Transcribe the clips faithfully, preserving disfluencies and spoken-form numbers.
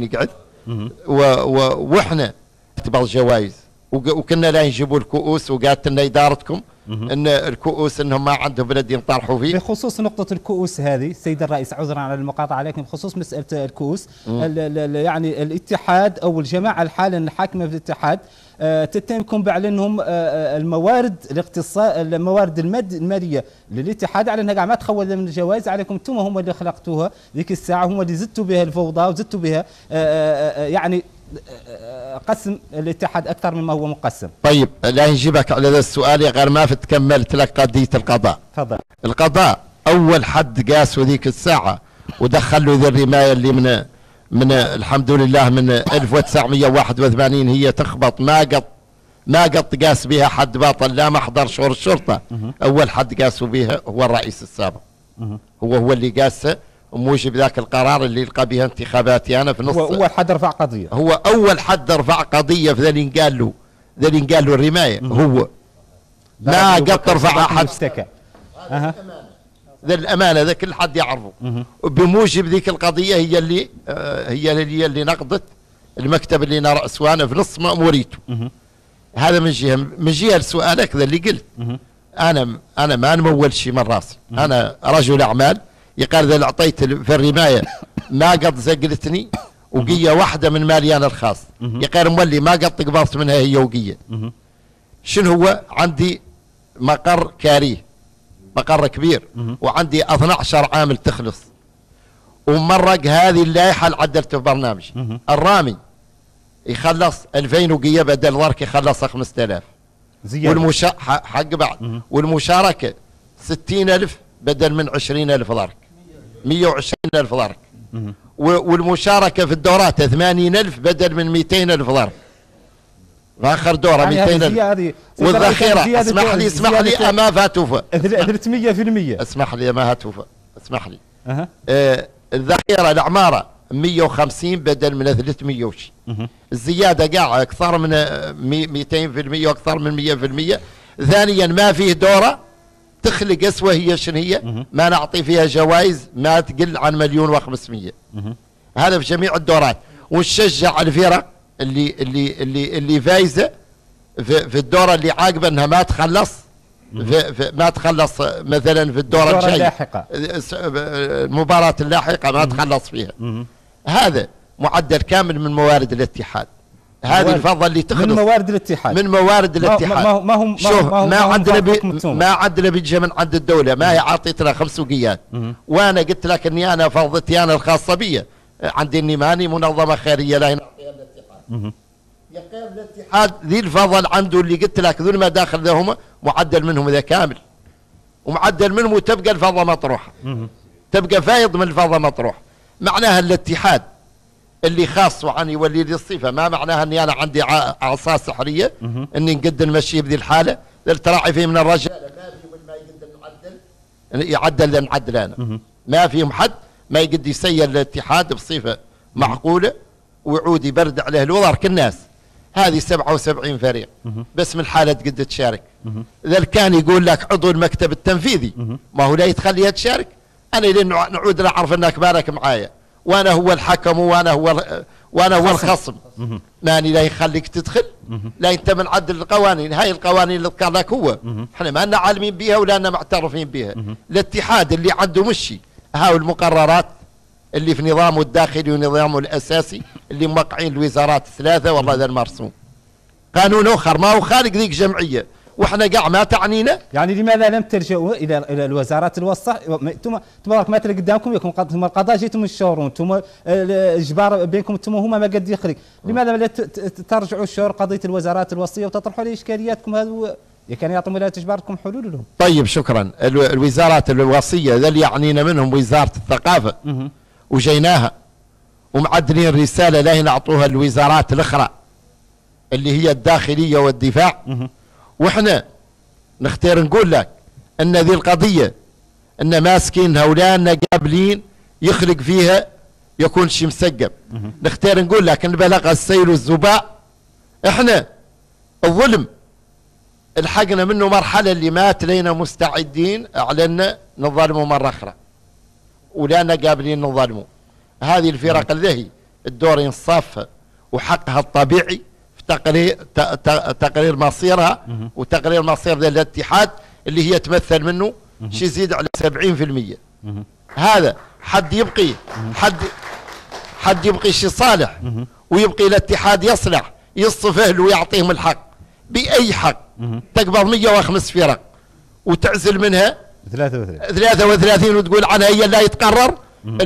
نقعد واحنا نكتب الجوائز، وكنا لا نجيبوا الكؤوس، وقالت لنا ادارتكم ان الكؤوس انهم ما عندهم بلد ينطرحوا فيه. بخصوص نقطه الكؤوس هذه سيد الرئيس، عذرا على المقاطعه، لكن بخصوص مساله الكؤوس يعني الاتحاد او الجماعه الحاليا الحاكمه في الاتحاد تتهمكم باعلانهم الموارد الاقتصاد الموارد الماليه للاتحاد على انها قاع ما تخول من الجوائز عليكم، انتم هم اللي خلقتوها ذيك الساعه، هم اللي زدتوا بها الفوضى وزدتوا بها يعني قسم الاتحاد اكثر مما هو مقسم. طيب لا نجيبك على هذا السؤال غير ما فت كملت لك قضيه القضاء. تفضل. القضاء اول حد قاسوا ذيك الساعه ودخلوا ذي الرمايه اللي من من الحمد لله من ألف وتسعمئة وواحد وثمانين هي تخبط، ما قط ما قط قاس بها حد باطل، لا محضر شهور الشرطه. اول حد قاسوا بها هو الرئيس السابق، هو هو اللي قاسه وموجب ذاك القرار اللي لقى بها انتخاباتي انا في نص. هو اول حد رفع قضيه، هو اول حد رفع قضيه في ذا اللي قال له ذا اللي قال له الرمايه. هو ما قط رفع احد. اها ذا الامانه ذا كل حد يعرفه. بموجب ذيك القضيه هي اللي آه هي اللي اللي نقضت المكتب اللي انا راسه انا في نص ماموريته. هذا من جهه. من جهه لسؤالك ذا اللي قلت، انا انا ما نمول شيء من راسي، انا رجل اعمال يقال ذا اللي اعطيت في الرمايه ما قد زقلتني وقيه واحده من مالي انا الخاص، يقال مولي ما قد قبضت منها هي وقيه. شنو هو؟ عندي مقر كاريه، مقر كبير، وعندي اثني عشر عامل تخلص، ومرق هذه اللائحه اللي عدلته في برنامج. الرامي يخلص ألفين وقيه بدل ضرك يخلص خمسة آلاف زياده، والمشا حق بعد، والمشاركه ستين ألف بدل من عشرين ألف ضرك، مئة وعشرين ألف ضرك، والمشاركه في الدورات ثمانين ألف بدل من مئتين ألف ضرك. اخر دوره مئتين ألف، والذخيره اسمح لي اسمح لي اما فاتوفى ثلاثمئة بالمئة اسمح لي ما هاتوفى اسمح لي. أه. آه الذخيره العماره مئة وخمسين بدل من ثلاثمئة وشي. الزياده قاع اكثر من مئتين بالمئة واكثر من مئة بالمئة. ثانيا ما فيه دوره تخلق اسوه، هي شنو هي؟ ما نعطي فيها جوائز ما تقل عن مليون وخمسمئة. هذا في جميع الدورات، ونشجع الفرق اللي اللي اللي اللي فايزه في, في الدوره اللي عاقبه انها ما تخلص في, في ما تخلص مثلا في الدوره الجايه اللاحقه، المباراه اللاحقه ما تخلص فيها. هذا معدل كامل من موارد الاتحاد. هذه الفضه اللي تخلص من موارد الاتحاد، من موارد الاتحاد. ما هو ما هم شوف ما عندنا بي ما عندنا بيجي من عند الدوله، ما هي عطيتنا خمس وقيات، وانا قلت لك اني انا فضتي انا الخاصه بي عندي اني ماني منظمه خيريه لا نعطيها الاتحاد. يقيم الاتحاد ذي الفضل عنده اللي قلت لك ذو المداخل ذا هم معدل منهم ذا كامل، ومعدل منهم وتبقى الفضه مطروحه، تبقى فايض من الفضه مطروح. معناها الاتحاد اللي خاص وعن يولي لي الصفه، ما معناها اني انا عندي عصا سحريه اني نقد نمشي بذي الحاله. التراعي فيه من الرجال ما في ما يقدر نعدل يعدل نعدل انا، ما فيهم حد ما يقدر يسير الاتحاد بصفه معقوله ويعود يبرد عليه الوضع كالناس. هذه سبعة وسبعين فريق بس من الحاله تقدر تشارك. اذا كان يقول لك عضو المكتب التنفيذي ما هو لا يتخليها تشارك، انا لين نعود نعرف انك بالك معايا وانا هو الحكم وانا هو وانا هو الخصم، ماني لا يخليك تدخل لا انت من عدل القوانين. هاي القوانين اللي ذكر لك هو احنا ما لنا عالمين بها ولا لنا معترفين بها. الاتحاد اللي عنده مشي هاو المقررات اللي في نظامه الداخلي ونظامه الاساسي اللي موقعين الوزارات الثلاثه، والله ذا المرسوم قانون اخر ما هو خارج ذيك جمعيه واحنا قاع ما تعنينا. يعني لماذا لم تلجؤوا الى الى الوزارات الوسطى؟ انتم تبارك ما ترى قدامكم يكون ثم القضاء جيتم تشاورون، ثم الاجبار بينكم ثم هما ما قد يخرج، لماذا لا ترجعوا الشور قضيه الوزارات الوسطيه وتطرحوا لي اشكالياتكم هذا كان يعطون ولاية اجباركم حلول لهم؟ طيب شكرا. الوزارات الوصيه ذا اللي يعنينا منهم وزاره الثقافه وجيناها ومعدلين رساله لا نعطوها الوزارات الاخرى اللي هي الداخليه والدفاع، واحنا نختار نقول لك ان ذي القضيه ان ماسكينها ولا ان قابلين يخلق فيها يكون شيء مسقب. نختار نقول لك ان بلغ السيل والزباء احنا الظلم الحقنا منه مرحله اللي ما تلينا مستعدين اعلنا نظلمه مره اخرى ولا قابلين نظلمه. هذه الفرق الذهي الدور ينصاف وحقها الطبيعي في تقرير تقرير مصيرها وتقرير مصير ذا الاتحاد اللي هي تمثل منه شي يزيد على سبعين في المية. هذا حد يبقي حد حد يبقي شي صالح ويبقي الاتحاد يصلح يصف اهله ويعطيهم الحق باي حق. تقبض مئة وخمس فرق وتعزل منها ثلاثة وثلاثين وتقول عنها هي لا يتقرر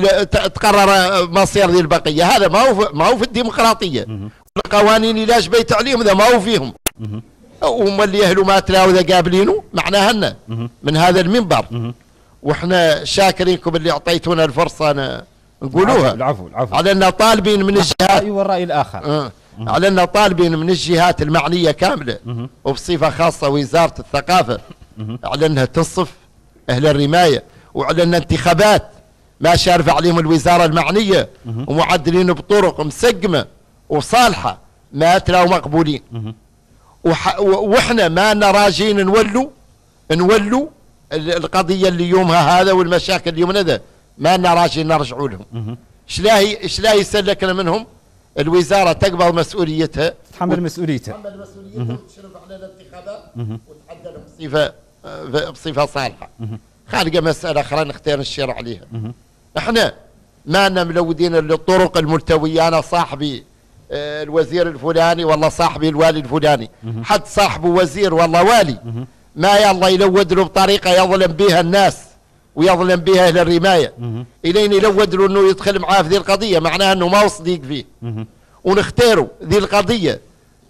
تقرر مصير ذي البقيه. هذا ما هو ما هو في الديمقراطيه. القوانين اللي جبيت عليهم ذا ما هو فيهم. وهم اللي اهله ما تلاقوا ذا قابلينه معناها لنا من هذا المنبر. واحنا شاكرينكم اللي اعطيتونا الفرصه نقولوها. العفو العفو. على ان طالبين من الجهات الراي والراي الاخر. أه. على ان طالبين من الجهات المعنيه كامله وبصفه خاصه وزاره الثقافه على انها تصف اهل الرمايه وعلى ان انتخابات ما شارف عليهم الوزاره المعنيه ومعدلين بطرق مسقمه وصالحه ما تلاقوا مقبولين. واحنا ما راجين نولوا نولوا القضيه اللي يومها هذا والمشاكل اللي يومنا ذا ما راجين نرجعوا لهم. شلاهي شلاهي يسلكنا منهم الوزاره تقبل مسؤوليتها تحمل مسؤوليتها تحمل مسؤوليتها وتشرف على الانتخابات وتعدل بصفه بصفه صالحه. خارجه مساله اخرى نختار الشرع عليها. احنا ما لنا ملودين الطرق الملتويه انا صاحبي الوزير الفلاني والله صاحبي الوالي الفلاني. حد صاحبه وزير والله والي ما يلا يلود له بطريقه يظلم بها الناس ويظلم بها اهل الرمايه الين يلود له انه يدخل معاه في ذي القضيه معناها انه ما هو صديق فيه. ونختاروا ذي القضيه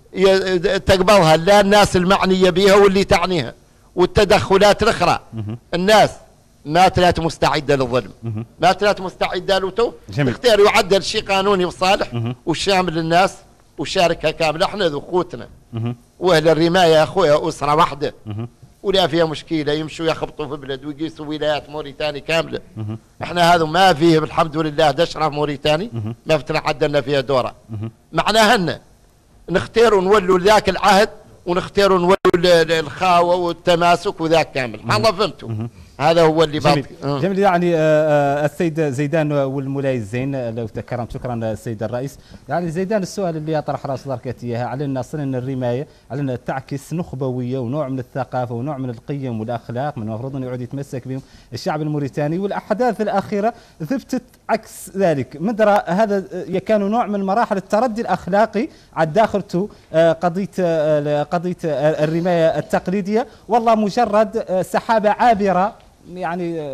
تقبلها لا الناس المعنيه بها واللي تعنيها والتدخلات الاخرى. الناس ما تلات مستعده للظلم ما تلات مستعده له تو نختار يعدل شيء قانوني وصالح وشامل للناس وشاركها كامله. احنا ذو اخوتنا واهل الرمايه يا اخويا اسره واحده ولا فيها مشكله يمشوا يخبطوا في بلد ويقيسوا ولايات موريتاني كامله. احنا هذا ما فيه الحمد لله دشره موريتاني ما فتنا عدلنا فيها دوره. معناها ان نختاروا نولوا ذاك العهد ونختاروا نولوا الخاوه والتماسك وذاك كامل. الله فهمتوا هذا هو اللي جميل. أه. جميل. يعني آه السيد زيدان والمولاي الزين لو تكرمت شكرا السيد الرئيس. يعني زيدان السؤال اللي يطرح راس ضركت اياها على ان اصلا ان الرمايه على ان تعكس نخبويه ونوع من الثقافه ونوع من القيم والاخلاق من المفروض انه يعود يتمسك بهم الشعب الموريتاني والاحداث الاخيره ثبتت عكس ذلك. مدرى هذا كان نوع من مراحل التردي الاخلاقي على داخلته آه قضيه آه قضيه آه الرمايه التقليديه والله مجرد آه سحابه عابره يعني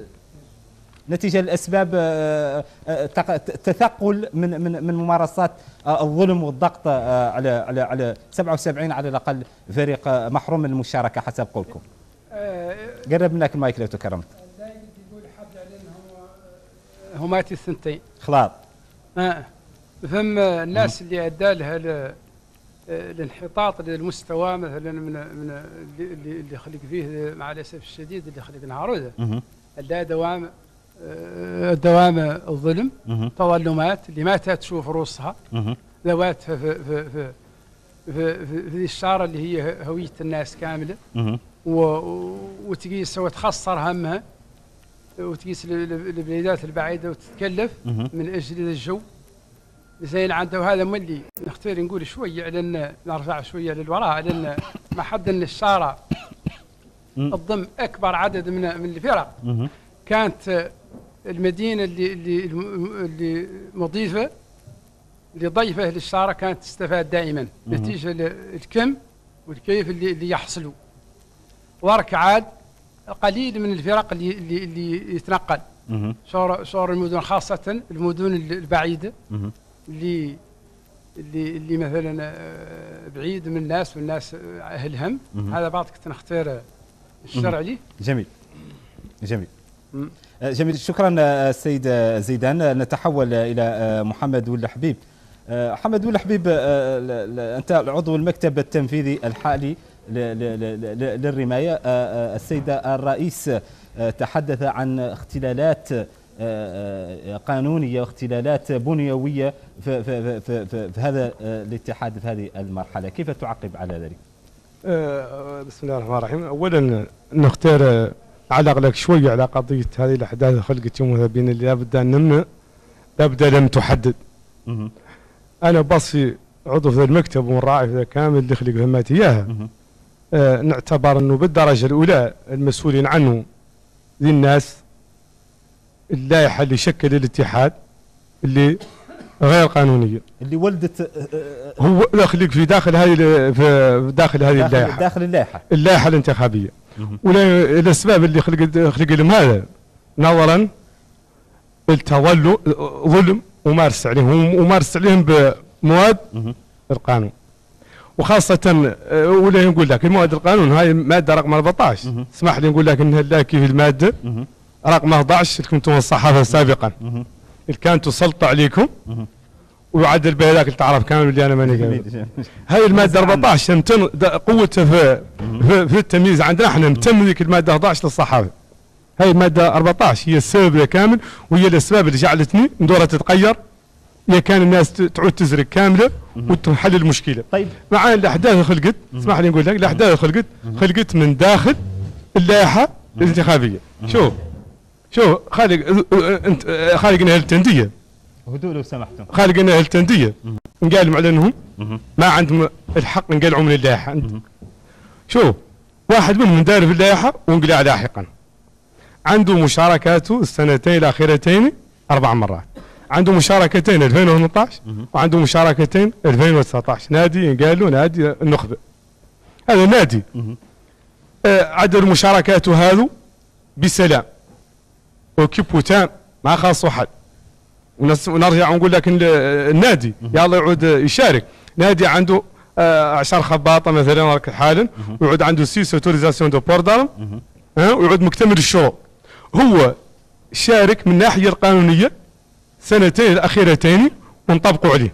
نتيجة لأسباب تثقل من من من ممارسات الظلم والضغط على على على سبعة وسبعين على الأقل فريق محروم من المشاركة حسب قولكم. قرب منك المايك لو تكرمت. يقول حد عليهم هماتي الثنتين. خلاص. اه فهم الناس اللي أدى لها الانحطاط للمستوى مثلا من من اللي اللي خلق فيه مع الاسف الشديد اللي خلق نهار ذا دوام دوام الظلم تظلمات اللي ما تشوف روسها ذوات في في في في في, في, في الشارع اللي هي هويه الناس كامله وتقيس وتخسر همها وتقيس البلادات البعيده وتتكلف من اجل الجو زين عنده. وهذا مولي نختار نقول شويه على ان نرجع شويه للوراء على ان ما حد ان الشارع تضم اكبر عدد من من الفرق. كانت المدينه اللي اللي اللي مضيفه اللي ضيفه للشارع كانت تستفاد دائما نتيجه الكم والكيف اللي اللي يحصلوا. ورك عاد قليل من الفرق اللي اللي, اللي يتنقل شور شور المدن خاصه المدن البعيده اللي اللي اللي مثلا بعيد من الناس والناس اهلهم. هذا بعض كنت نختار الشرع لي. جميل جميل مم. جميل. شكرا السيد زيدان. نتحول الى محمد ولا حبيب. محمد ولا حبيب انت عضو المكتب التنفيذي الحالي للرمايه. السيد الرئيس تحدث عن اختلالات قانونية واختلالات بنيوية في, في, في, في, في هذا الاتحاد في هذه المرحلة، كيف تعقب على ذلك؟ بسم الله الرحمن الرحيم. أولا نختار علق لك شوية على قضية هذه الأحداث خلقت يومها بين اللي لابد أن نمنع لابد لم تحدد انا بصي عضو في المكتب ومراعي في كامل اللي خلق فهمات اياها. آه نعتبر انه بالدرجه الاولى المسؤولين عنه ذي الناس اللائحه اللي شكل الاتحاد اللي غير قانونيه اللي ولدت هو خليك في داخل هذه في داخل هذه اللائحه داخل اللائحه اللائحه الانتخابيه. والاسباب اللي خلق خلق لهم هذا نظرا التولوا ظلم ومارس عليهم ومارس عليهم بمواد القانون، وخاصه ولا نقول لك المواد القانون هاي ماده رقم أربعطاش. اسمح لي نقول لك انها لا كيف الماده رقم أحد عشر اللي كنتم الصحافه سابقا اللي كانت تسلط عليكم ويعدل بها ذاك تعرف كامل اللي انا ماني قايل. هاي الماده أربعطاش تمتن قوتها في, في في التمييز عندنا احنا نتم ذيك الماده أحد عشر للصحافه. هاي الماده أربعطاش هي السبب يا كامل وهي الاسباب اللي جعلتني ندورها تتغير يا كان الناس تعود تزرق كامله وتحل المشكله. طيب مع الاحداث خلقت اسمح لي نقول لك الاحداث خلقت خلقت من داخل اللائحه الانتخابيه. شوف شوف خالق انت خالقنا التنديه هدوء لو سمحتم خالقنا التنديه نقالوا على انهم ما عندهم الحق نقلعوا من اللائحه. شوف واحد منهم دار في اللائحه وانقلع لاحقا عنده مشاركاته السنتين الاخيرتين اربع مرات، عنده مشاركتين ألفين وثمانية عشر وعنده مشاركتين ألفين وتسعة عشر نادي قال له نادي النخبه. هذا نادي آه عدد مشاركاته هذو بسلام وكيبو تام ما خاص واحد. ونرجع ونقول لك النادي يلا يعود يشارك. نادي عنده آه عشر خباطه مثلا حالا ويعود عنده سيس اوتوريزاسيون دو بوردارم ها ويعود مكتمل الشروط. هو شارك من الناحيه القانونيه سنتين الاخيرتين ونطبقوا عليه.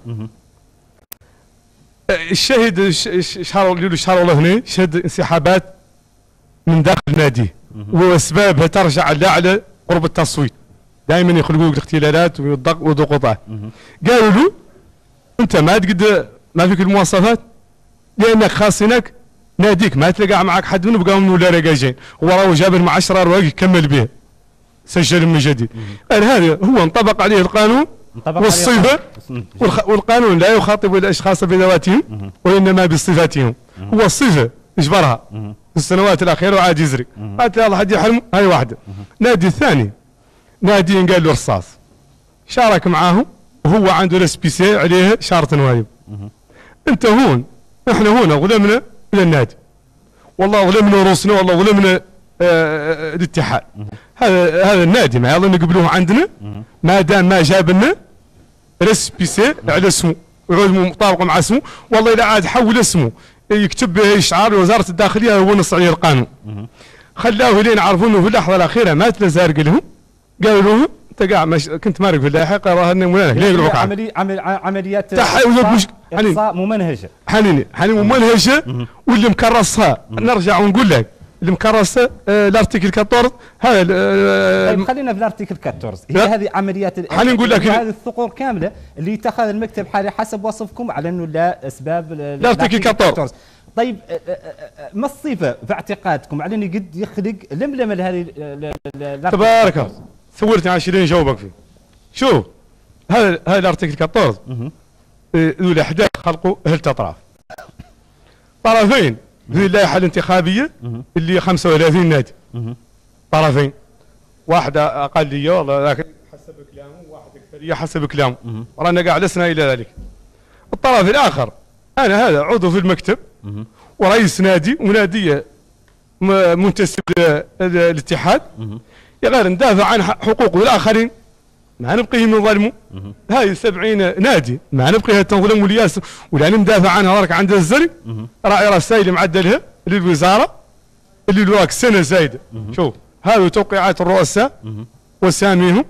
الشاهد شهر اللي شهر الله هنا شهد انسحابات من داخل ناديه واسبابها ترجع لاعلى قرب التصويت. دائما يخلقوا لك اختلالات وضغوطات. قالوا له انت ما تقد ما فيك المواصفات لانك خاصينك ناديك ما تلقى معك حد منه بقى من ولا رجاجين هو راهو جاب مع عشرة رواق يكمل به سجل من جديد. قال هذا هو انطبق عليه القانون والصفه والقانون لا يخاطب الاشخاص بذواتهم وانما بصفاتهم. هو الصفه اجبرها في السنوات الاخيره وعاد يزرق. قالت يلا حد يحرم هاي واحده. نادي الثاني نادي قال له رصاص شارك معاهم وهو عنده الاس بي سي عليه شارة نوايب. انت هون احنا هنا ظلمنا الى النادي والله ظلمنا روسنا والله ظلمنا آه الاتحاد. هذا هذا النادي ما يلا نقبلوه عندنا ما دام ما جاب لنا الاس بي سي على اسمه ويعود مطابق مع اسمه. والله اذا عاد حول اسمه يكتب به اشعار وزاره الداخليه هو نص عليه القانون. خلاوه لين عرفوا انه في اللحظه الاخيره ما تلزارق لهم. قالوا له انت قاعد مش كنت مارق في اللائحه قالوا هن مولانك ليه يقلعوك عملي عمل عمليات اقصاء ممنهجه حنيني حنيني ممنهجه واللي مكرسها نرجع ونقول لك اللي مكرسه آه الارتيكل أربعطاش هذا آه طيب خلينا في الارتيكل أربعطاش هي هذه عمليات حني نقول لك هذه الثغور كامله اللي اتخذ المكتب حالي حسب وصفكم على انه لا اسباب الارتيكل أربعطاش. طيب ما الصفه في اعتقادكم على انه قد يخلق لملمه لهذه تبارك الله صورتني عشرين جاوبك فيه. شوف هذا هذا الارتيكل أربعطاش ذو الاحداث خلقوا هلت اطراف طرفين في اللائحه الانتخابيه اللي خمسة وثلاثين نادي طرفين واحده اقليه والله لكن حسب كلامه واحد اكثريه حسب كلامه رانا قاعد لسنا الى ذلك. الطرف الاخر انا هذا عضو في المكتب ورئيس نادي وناديه منتسب للاتحاد يا غير ندافع عن حقوق الاخرين ما نبقيه نظلموا. هاي سبعين نادي ما نبقيها تنظلم والياس ولا ندافع عنها راك عند الزرق راعي رسائل معدلها للوزاره اللي وراك سنه زايده. شوف هذه توقيعات الرؤساء واساميهم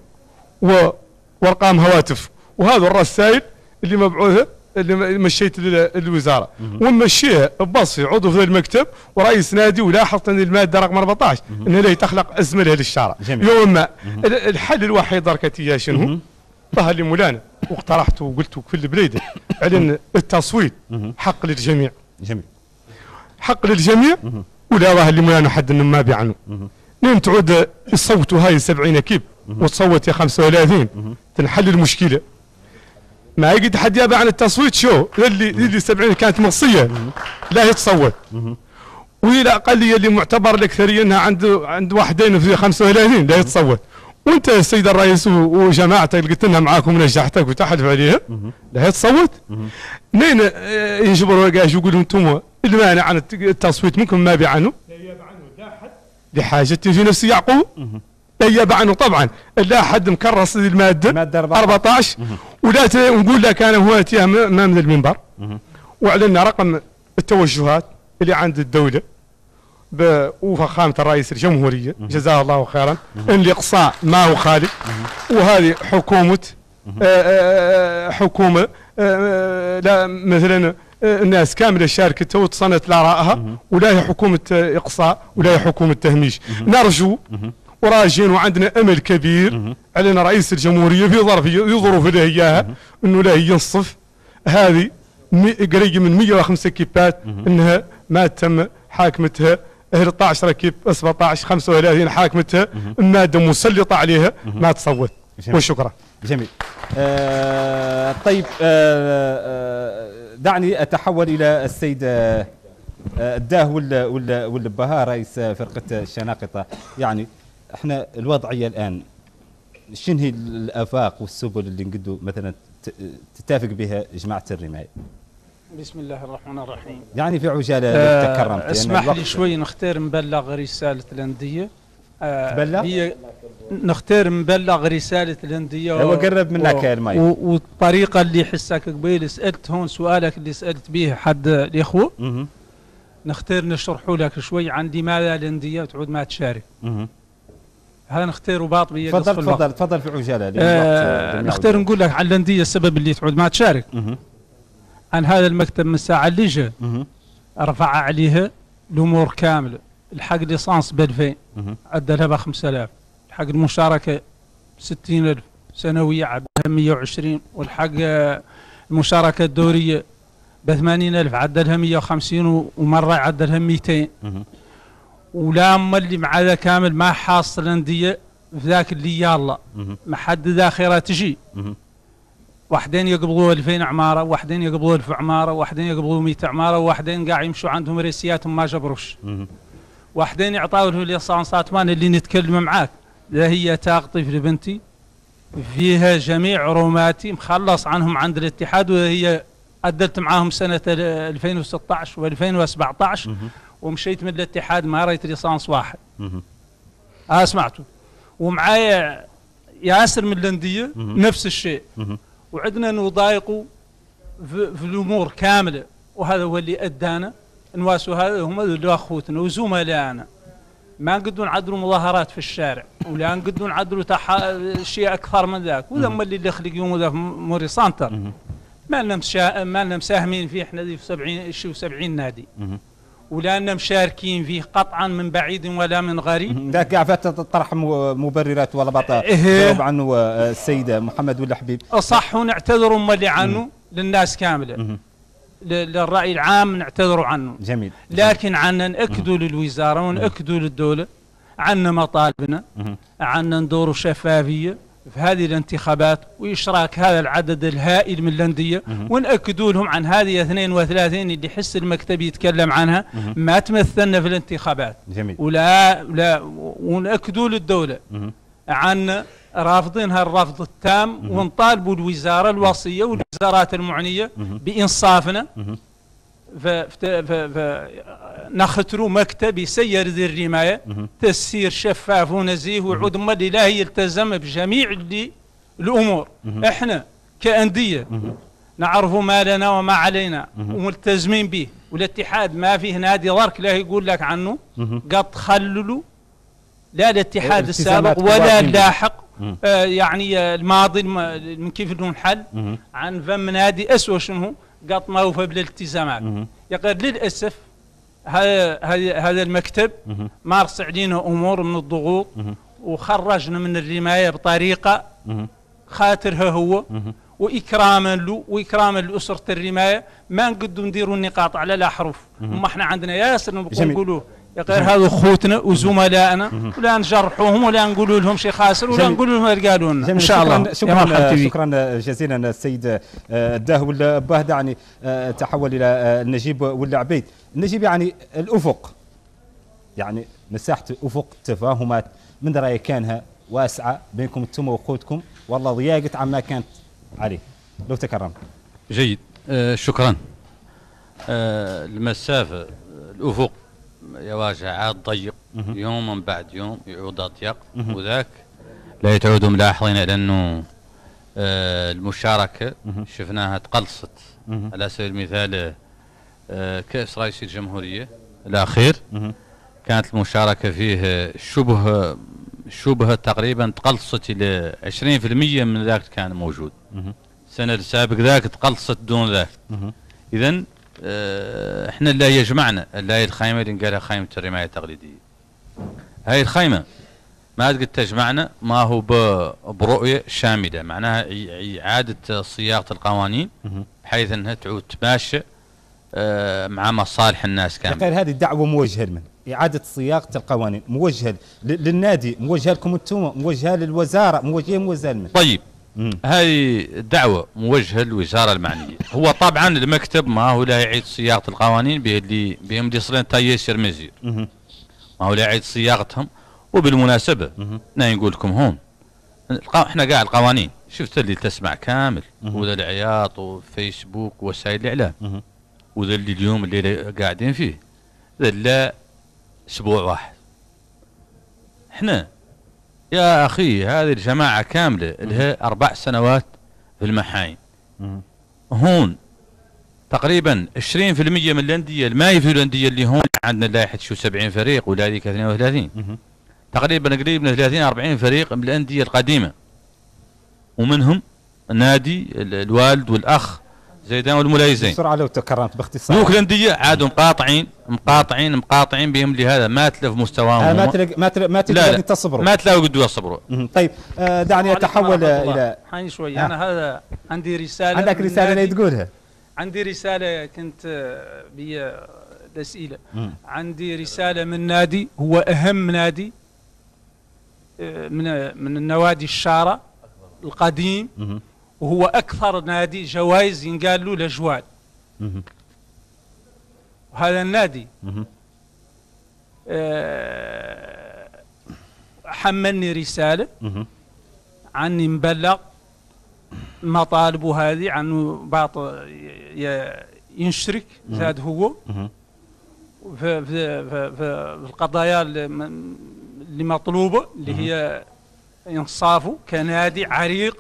وارقام هواتف وهذا الرسائل اللي مبعوثه اللي مشيت للوزاره ونمشيها ببصي عضو في المكتب ورئيس نادي ولاحظت ان الماده رقم أربعطاش انها لا تخلق ازمه لها للشارع. يوم ما الحل الوحيد دركتي شنو؟ ظهر لي مولانا واقترحت وقلت في البليده على ان التصويت حق للجميع. جميل. حق للجميع ولا ظهر لي مولانا حد انه ما بيعنوا. لين تعود يصوتوا هاي سبعين كيب وتصوت يا خمسة وثلاثين تنحل المشكله. ما يقدر حد يابع عن التصويت شو اللي اللي سبعين كانت مقصيه لا يتصوت. وهي الاقليه اللي معتبر الاكثريه انها عند عند واحدين في خمسة وثلاثين لا يتصوت. وانت السيد الرئيس وجماعتك اللي قلت لنا معاكم ونجحتك وتحلف عليها لا يتصوت. منين يجبروا قاش يقولوا انتم المانع عن التصويت منكم ما بعنه لا يابع عنه لا حد لحاجه تجي نفس يعقوب لا يابع عنه طبعا لا حد مكرس الماده أربعطاش ولا نقول لك انا هو اتيها ما من المنبر واعلنا رقم التوجهات اللي عند الدوله وفخامه الرئيس الجمهوريه جزاه الله خيرا ان الاقصاء ما هو خالي وهذه حكومه آآ آآ حكومه آآ لا مثلا الناس كامله شاركت وتصنت لارائها ولا هي حكومه اقصاء ولا هي حكومه تهميش. نرجو وراجين وعندنا امل كبير علينا رئيس الجمهوريه في ظرف يظرف له اياها انه لا ينصف هذه قريب من مئة وخمسة كيبات انها ما تم حاكمتها ثلاثة عشر كيب سبعطاش خمسة وثلاثين حاكمتها ماده مسلطه عليها ما تصوت. وشكرا. جميل. آه طيب آه آه دعني اتحول الى السيد آه الداه ولا ولا ولا بها رئيس فرقه الشناقطه. يعني احنا الوضعيه الان شنو هي الافاق والسبل اللي نقدوا مثلا تتفق بها جماعه الرمايه؟ بسم الله الرحمن الرحيم. يعني في عجاله آه تكرمت. اسمح لي شوي نختار نبلغ رساله الانديه. آه تبلغ؟ هي نختار نبلغ رساله الانديه. هو قرب منك الماي. والطريقه اللي حسك قبيل سالت هون سؤالك اللي سالت به حد الاخوه. نختار نشرحوا لك شوي عن لماذا الانديه تعود ما تشارك. هذا نختار باط بيه. تفضل تفضل تفضل في عجاله. آه نختار نقول لك عن الانديه السبب اللي تعود ما تشارك. عن هذا المكتب من الساعه اللي جا رفع عليها الامور كامله. الحق ليسانس ب ألفين عدلها ب خمسة آلاف. الحق المشاركه ستين ألف سنويه عدلها مئة وعشرين. والحق المشاركه الدوريه ب ثمانين ألف عدلها مئة وخمسين ومره عدلها مئتين. ولا اللي مع ذا كامل ما حاصل الانديه في ذاك اللي يلا ما حد ذاخره تجي. واحدين يقبضوا ألفين عماره، واحدين يقبضوا ألف عماره، واحدين يقبضوا مئة عماره، واحدين قاعد يمشوا عندهم ريسياتهم ما جبروش. واحدين يعطوا له ليسانسات مان اللي نتكلم معاك لا هي تاقطي في بنتي فيها جميع روماتي مخلص عنهم عند الاتحاد وهي عدلت معاهم سنه ألفين وستة عشر وألفين وسبعة عشر ومشيت من الاتحاد ما رأيت ليسانس واحد. اه سمعتوا. ومعايا ياسر من الانديه نفس الشيء. وعدنا نضايقوا في, في الامور كامله وهذا هو اللي ادانا نواسوا. هذا هم اللي اخوتنا وزملائنا ما نقدروا نعدلوا مظاهرات في الشارع ولا نقدروا نعدلوا تح... شيء اكثر من ذاك. وذا اللي اللي خلق يوم ذا في موري سانتر ما لنا مشا... ما لنا مساهمين فيه احنا في سبعين شيء وسبعين نادي ولا لنا مشاركين فيه قطعا من بعيد ولا من غريب. ذاك قاعد تطرح مبررات ولا بطا جاوب عنه السيده محمد ولا حبيب. صح ونعتذروا ملي عنه للناس كامله للراي العام نعتذروا عنه. جميل. لكن عنا ناكدوا للوزاره وناكدوا للدوله عنا مطالبنا عنا ندوروا شفافيه في هذه الانتخابات وإشراك هذا العدد الهائل من الأندية ونأكدوا لهم عن هذه اثنين وثلاثين اللي حس المكتب يتكلم عنها ما تمثلنا في الانتخابات. جميل. ولا لا ونأكدوا للدولة عن رافضينها الرفض التام ونطالبوا الوزارة الوصية والوزارات المعنية بإنصافنا فنختروا مكتب يسير ذي الرماية تسيير شفاف ونزيه ويعود مالي لا يلتزم بجميع اللي الأمور. احنا كأندية نعرف ما لنا وما علينا وملتزمين به والاتحاد ما فيه نادي ضرك لا يقول لك عنه قد خللوا لا الاتحاد السابق ولا اللاحق آه يعني الماضي من كيف نحل عن فم نادي أسوأ شنو قد ما وفى بالالتزامات. يقول للأسف هذا هذا المكتب مارس علينا أمور من الضغوط وخرجنا من الرماية بطريقة خاطرها هو وإكراما له وإكراما لأسرة الرماية ما نقدر نديروا النقاط على الأحرف. ما احنا عندنا ياسر نبقوا نقولوا غير هذو خوتنا وزملائنا ولا نجرحوهم ولا نقولوا لهم شي خاسر ولا نقولوا لهم قالوا لنا ان شاء الله. شكرا شكرا جزيلا السيد الداه ولا باه دعني تحول الى النجيب ولا عبيد. النجيب يعني الافق، يعني مساحه افق تفاهمات من رايك كانها واسعه بينكم انتم واخوتكم والله ضيقت عما كانت عليه، لو تكرمت. جيد. آه شكرا. آه المسافه الافق يواجه عاد ضيق يوما بعد يوم يعود اضيق، وذاك لا يتعودوا ملاحظين على انه آه المشاركه شفناها تقلصت. على سبيل المثال آه كاس رئيس الجمهوريه الاخير كانت المشاركه فيه شبه شبه تقريبا تقلصت الى عشرين بالمئة من ذاك كان موجود. السنه السابق ذاك تقلصت دون ذاك. اذا اه احنا اللي يجمعنا اللي الخيمه اللي قالها خيمه الرمايه التقليديه. هاي الخيمه ما قد تجمعنا ما هو برؤيه شامله، معناها اعاده صياغه القوانين بحيث انها تعود تماشى اه مع مصالح الناس كامله. غير هذه الدعوه موجهه لمن؟ إعادة صياغة القوانين موجهة للنادي، موجهة لكم انتم، موجهة للوزارة، موجهة موجهة لمن؟ طيب هذه الدعوة موجهة للوزارة المعنية. هو طبعا المكتب ما هو لا يعيد صياغة القوانين اللي بهم دي صلين تايسير مزير. ما هو لا يعيد صياغتهم. وبالمناسبة انا نقول لكم هون احنا قاعد القوانين شفت اللي تسمع كامل وذا العياط وفيسبوك ووسائل الإعلام وذا اللي اليوم اللي قاعدين فيه ذا لا اسبوع واحد. احنا يا اخي هذه الجماعه كامله لها اربع سنوات في المحاين. هون تقريبا عشرين بالمئة من الانديه ما هي في الانديه اللي هون عندنا لائحه شو سبعين فريق ولا هذيك اثنين وثلاثين تقريبا قريب من ثلاثين أربعين فريق من الانديه القديمه، ومنهم نادي الوالد والاخ زيدان والملايزين. بسرعه لو تكرمت باختصار. ذوك الانديه عادوا مقاطعين مقاطعين مقاطعين بهم لهذا ما تلف مستواهم. آه ما تلقى ما تلقى ما تلقى تصبروا. ما تلاقوا قدوا يصبروا. طيب آه دعني اتحول الى حاني شوي. آه. انا هذا عندي رساله. عندك رساله اللي تقولها؟ عندي رساله كنت بي الاسئله. عندي رساله من نادي هو اهم نادي من من النوادي الشارة القديم، وهو أكثر نادي جوائز ينقال له لجوال. وهذا النادي أه حملني رسالة عني مبلغ مطالبه هذه عنه بعض ينشرك زاد هو في, في, في, في القضايا اللي مطلوبة اللي هي إنصافه كنادي عريق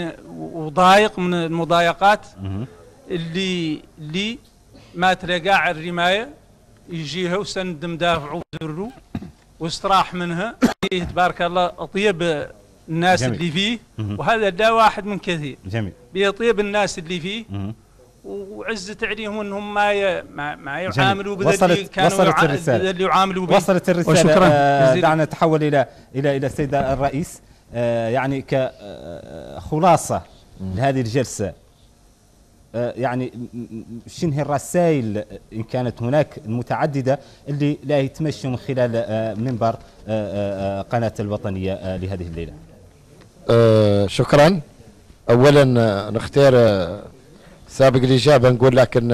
وضايق من المضايقات اللي اللي ما تلقى على الرماية يجيها وسند مدافعه وذره واستراح منها. تبارك الله طيب الناس جميل. اللي فيه وهذا ده واحد من كثير. جميل. بيطيب الناس اللي فيه وعزت عليهم انهم ما ي... ما, ما يعاملوا بذا اللي كانوا وصلت الرسالة. اللي يعاملوا به. وصلت الرسالة. آه دعنا نتحول الى الى الى السيد الرئيس. آه يعني كخلاصة لهذه الجلسة، آه يعني شنو هي الرسائل ان كانت هناك المتعددة اللي لا يتمشى من خلال آه منبر آه آه قناة الوطنية آه لهذه الليلة؟ آه شكرا. اولا نختار آه سابق الإجابة نقول لك أن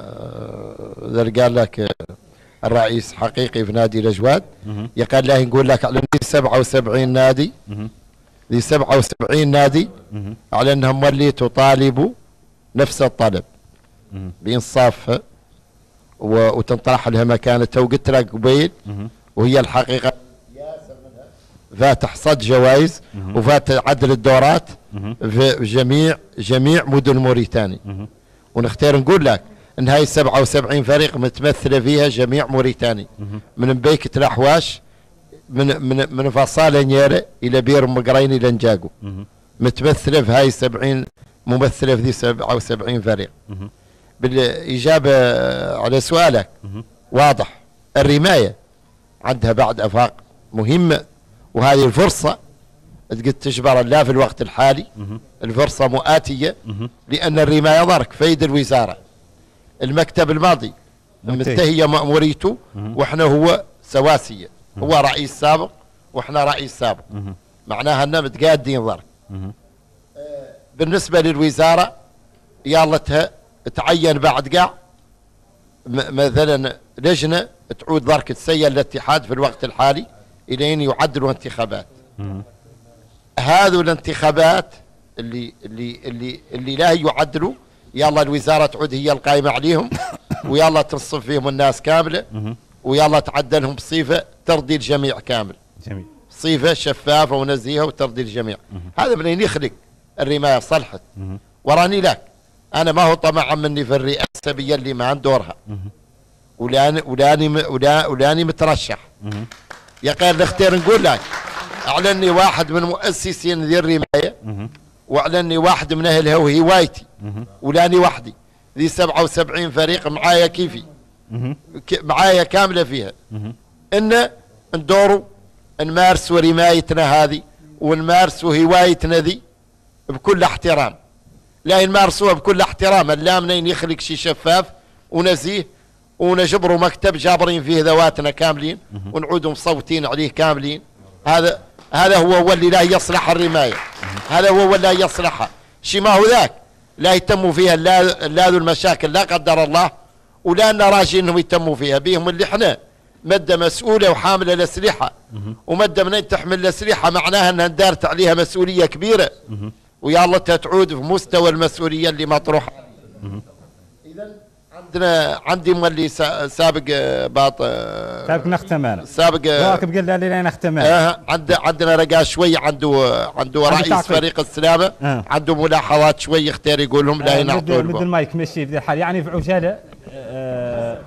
ذا قال لك الرئيس حقيقي في نادي الأجواد يقال له نقول لك على سبعة وسبعين نادي ذي سبعة وسبعين نادي على أنهم اللي تطالبوا نفس الطلب بإنصافها وتنطرح لها مكانتها. وقلت لك قبيل وهي الحقيقة فاتح صد جوائز وفات عدل الدورات في جميع جميع مدن موريتانيا. ونختار نقول لك ان هاي سبعة وسبعين فريق متمثله فيها جميع موريتانيا من مبيكة الاحواش من من من فصاله نيره الى بير مقرين الى نجاقو متمثله في هاي سبعين ممثله في ذي سبعة وسبعين فريق. بالاجابه على سؤالك واضح الرمايه عندها بعد افاق مهمه، وهذه الفرصة قد تجبر لا في الوقت الحالي الفرصة مؤاتية لأن الرماية ضرك فيد الوزارة المكتب الماضي منتهية مأموريته وإحنا هو سواسية. هو رئيس سابق واحنا رئيس سابق، معناها اننا متقادين ضرب. بالنسبة للوزارة يالتها تعين بعد قاع مثلا لجنة تعود ضرك تسير الاتحاد في الوقت الحالي الين يعدلوا انتخابات. هذو الانتخابات اللي اللي اللي اللي لا يعدلوا يلا الوزارة تعود هي القائمة عليهم ويلا تنصف فيهم الناس كاملة ويلا تعدلهم بصيغة ترضي الجميع كامل. جميل. صيغة شفافة ونزيهة وترضي الجميع. هذا منين يخلق الرماية صلحت. وراني لك أنا ما هو طمعا مني في الرئاسة بيلي ما عن دورها. ولاني ولاني ولا ولاني مترشح. يا قال نختار نقول لك أعلني واحد من مؤسسين ذي الرماية وأعلني واحد من أهلها وهوايتي ولاني وحدي ذي سبعة وسبعين فريق معايا كيفي معايا كاملة فيها إن ندوروا نمارسوا رمايتنا هذه ونمارسوا هوايتنا ذي بكل احترام. لا نمارسوها بكل احترام لا منين يخلق شيء شفاف ونزيه ونجبروا مكتب جابرين فيه ذواتنا كاملين ونعودوا مصوتين عليه كاملين. هذا هذا هو هو اللي لا يصلح الرماية. هذا هو اللي لا يصلحها. شي ما هو ذاك لا يتموا فيها لا لا ذو المشاكل لا قدر الله ولا أن راجي انهم يتموا فيها بيهم اللي احنا مادة مسؤولة وحاملة الأسلحة ومادة من تحمل الأسلحة معناها أنها دارت عليها مسؤولية كبيرة ويلا تعود في مستوى المسؤولية اللي مطروحة. إذا عندنا عندي مولي سابق باط سابق نختمان سابق راكب قال لي نختمان. آه عند عندنا رجاء شوي عنده عنده رئيس فريق السلامة آه. عنده ملاحظات شوي يختار يقولهم لا ينعطوا لهم. مثل ما يكمشي بذي الحال يعني في عجالة آه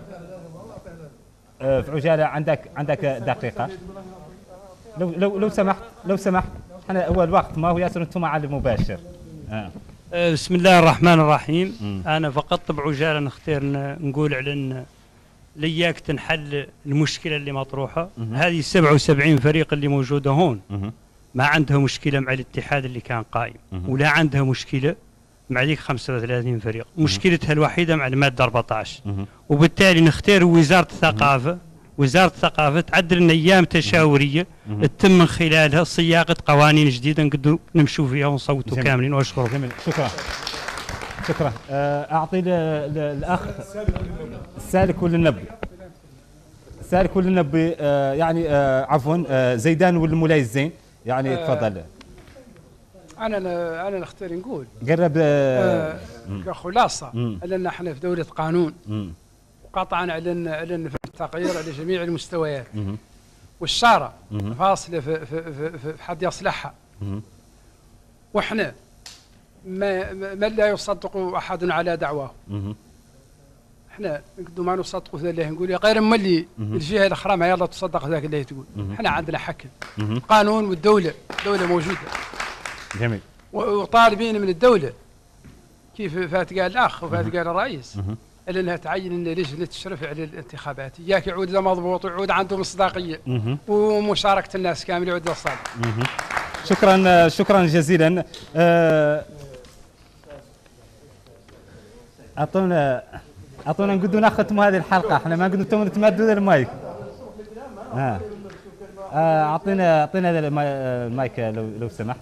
آه في عجالة عندك عندك دقيقة لو لو لو سمحت لو سمحت احنا اول وقت ما هو ياسر انتم على المباشر. آه. بسم الله الرحمن الرحيم. م. أنا فقط بعجالة نختار نقول على أن لياك تنحل المشكلة اللي مطروحة. م. هذه سبعة وسبعين فريق اللي موجودة هون م. ما عندها مشكلة مع الاتحاد اللي كان قائم م. ولا عندها مشكلة مع ذيك خمسة وثلاثين فريق. م. مشكلتها الوحيدة مع المادة أربعة عشر. م. وبالتالي نختار وزارة الثقافة. وزارة الثقافة تعدل لنا أيام تشاورية تتم من خلالها صياغة قوانين جديدة نقدروا نمشوا فيها ونصوتوا كاملين. وأشكرك. جميل. شكرا. شكرا. أعطي الأخ سالك ولا النبي سالك ولا النبي يعني عفوا زيدان ولا مولاي الزين يعني تفضل. أنا أنا نختار نقول قرب آه كخلاصة لأن احنا في دولة قانون وقطعا علن علن في التغيير على جميع المستويات والشارع فاصلة في, في, في, في حد يصلحها واحنا ما, ما لا يصدق أحد على دعواه. احنا نقدر ما نصدق ذا اللي نقول يا غير ملي الجهة الأخرى ما يلا تصدق ذاك اللي تقول. احنا عندنا حكم قانون والدولة الدولة موجودة. جميل. وطالبين من الدولة كيف فات قال الأخ وفات قال الرئيس إلا أنها تعين أن لجنة تشرف على الانتخابات إياك يعود له مضبوط ويعود عنده مصداقية ومشاركة الناس كامل يعود له صالح. شكرا شكرا جزيلا. أعطونا أعطونا نقدر نختم هذه الحلقة احنا ما نقدر نتم نتمدد المايك. ها أعطينا أعطينا المايك لو لو سمحت.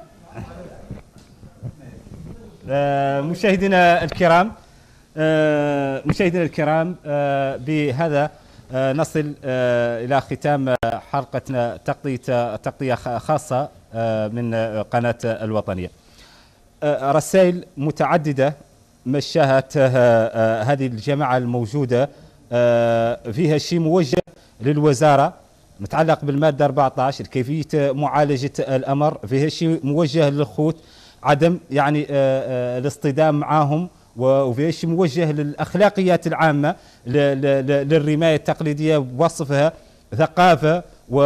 مشاهدينا الكرام مشاهدينا الكرام بهذا نصل إلى ختام حلقتنا تغطية تغطية خاصة من قناة الوطنية. رسائل متعددة مشاهت هذه الجماعة الموجودة فيها شيء موجه للوزارة متعلق بالمادة أربعة عشر كيفية معالجة الأمر، فيها شيء موجه للخوت عدم يعني الاصطدام معهم، وفي شيء موجه للأخلاقيات العامة للرماية التقليدية بوصفها ثقافة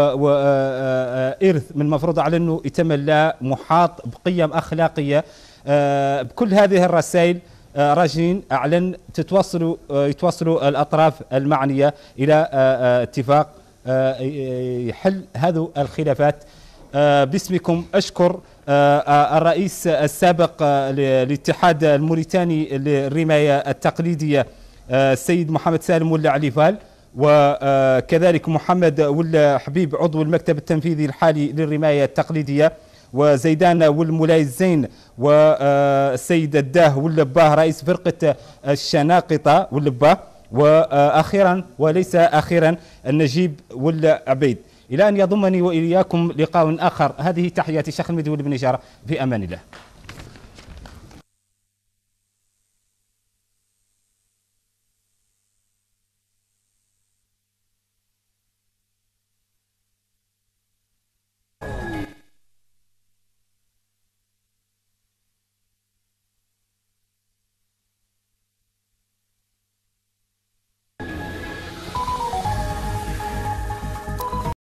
وإرث من المفروض على أنه يتملى محاط بقيم أخلاقية. بكل هذه الرسائل راجين أعلن تتوصلوا يتوصلوا الأطراف المعنية إلى اتفاق يحل هذه الخلافات. باسمكم أشكر الرئيس السابق للاتحاد الموريتاني للرماية التقليدية السيد محمد سالم ولا عليفال، وكذلك محمد ولا حبيب عضو المكتب التنفيذي الحالي للرماية التقليدية، وزيدان والمولاي الزين، والسيد الداه واللباه رئيس فرقة الشناقطة واللباه، وأخيرا وليس أخيرا النجيب والعبيد. إلى أن يضمني وإياكم لقاء آخر، هذه تحياتي شيخ المدي بن نجارة، في أمان الله.